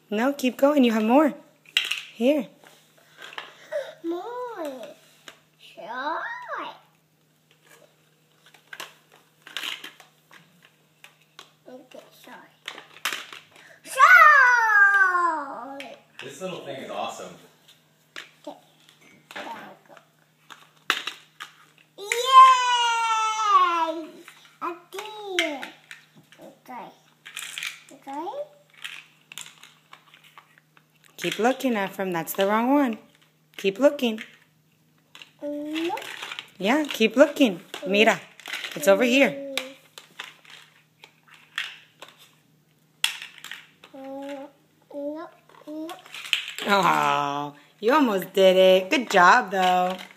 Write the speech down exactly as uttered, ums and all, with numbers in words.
No, keep going. You have more. Here. More. Sure. Okay, sorry. Sorry. This little thing is awesome. Okay. There we go. Yay! I did. Okay. Okay. Keep looking, Ephraim. That's the wrong one. Keep looking. No. Yeah, keep looking. Mira, it's over here. No, no. Oh, you almost did it. Good job, though.